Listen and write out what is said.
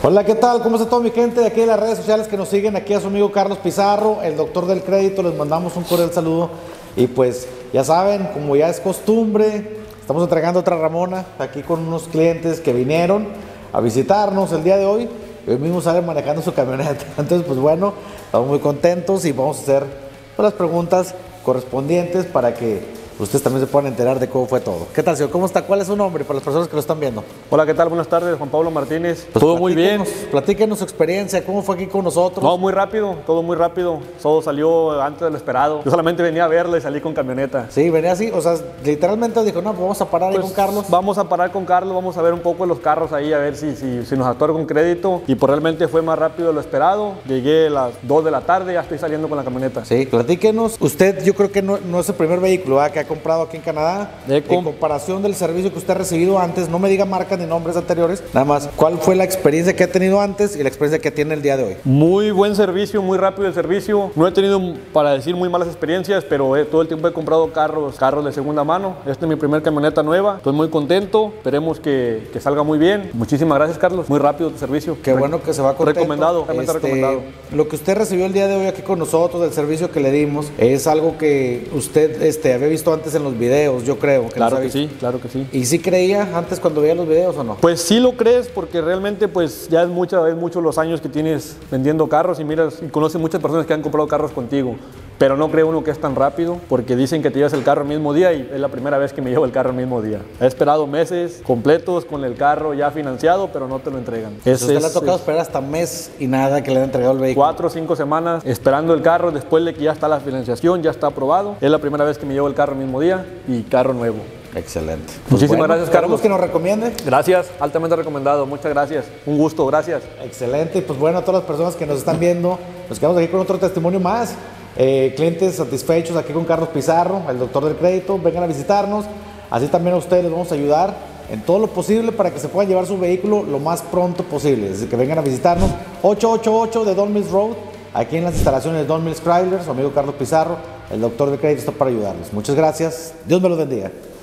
Hola, ¿qué tal? ¿Cómo está toda mi gente de aquí de las redes sociales que nos siguen? Aquí a su amigo Carlos Pizarro, el doctor del crédito. Les mandamos un cordial saludo. Y pues ya saben, como ya es costumbre, estamos entregando otra Ramona aquí con unos clientes que vinieron a visitarnos el día de hoy. Y hoy mismo salen manejando su camioneta. Entonces, pues bueno, estamos muy contentos y vamos a hacer las preguntas correspondientes para que ustedes también se puedan enterar de cómo fue todo. ¿Qué tal, señor? ¿Cómo está? ¿Cuál es su nombre para las personas que lo están viendo? Hola, ¿qué tal? Buenas tardes, Juan Pablo Martínez. Pues todo muy bien. Platíquenos su experiencia, ¿cómo fue aquí con nosotros? No, muy rápido, todo muy rápido. Todo salió antes de lo esperado. Yo solamente venía a verla y salí con camioneta. Sí, venía así, o sea, literalmente dijo, no, pues vamos a parar ahí con Carlos. Vamos a parar con Carlos, vamos a ver un poco de los carros ahí, a ver si nos otorga un crédito. Y pues realmente fue más rápido de lo esperado. Llegué a las 2 de la tarde, ya estoy saliendo con la camioneta. Sí, platíquenos. Usted, yo creo que no es el primer vehículo que ha comprado aquí en Canadá. En comparación del servicio que usted ha recibido antes, no me diga marcas ni nombres anteriores, nada más, ¿cuál fue la experiencia que ha tenido antes y la experiencia que tiene el día de hoy? Muy buen servicio, muy rápido el servicio. No he tenido, para decir, muy malas experiencias, pero todo el tiempo he comprado carros de segunda mano. Esta es mi primer camioneta nueva, estoy muy contento, esperemos que salga muy bien. Muchísimas gracias, Carlos, muy rápido tu servicio. Qué bueno que se va contento. Recomendado, realmente recomendado. Lo que usted recibió el día de hoy aquí con nosotros, del servicio que le dimos, es algo que usted había visto antes en los videos, yo creo. Claro que sí, claro que sí. ¿Y sí creía antes cuando veía los videos o no? Pues sí lo crees, porque realmente pues ya es muchos los años que tienes vendiendo carros y miras y conoces muchas personas que han comprado carros contigo. Pero no cree uno que es tan rápido, porque dicen que te llevas el carro el mismo día y es la primera vez que me llevo el carro el mismo día. He esperado meses completos con el carro ya financiado, pero no te lo entregan. ¿Usted le ha tocado esperar hasta mes y nada que le han entregado el vehículo? 4 o 5 semanas esperando el carro después de que ya está la financiación, ya está aprobado. Es la primera vez que me llevo el carro el mismo día y carro nuevo. Excelente. Muchísimas gracias, Carlos. Que nos recomiende. Gracias, altamente recomendado. Muchas gracias. Un gusto, gracias. Excelente. Y pues bueno, a todas las personas que nos están viendo, nos quedamos aquí con otro testimonio más. Clientes satisfechos aquí con Carlos Pizarro, el doctor del crédito. Vengan a visitarnos. Así también a ustedes les vamos a ayudar en todo lo posible para que se puedan llevar su vehículo lo más pronto posible. Así que vengan a visitarnos. 888 de Don Mills Road, aquí en las instalaciones de Don Mills Chrysler. Su amigo Carlos Pizarro, el doctor del crédito, está para ayudarlos. Muchas gracias. Dios me los bendiga.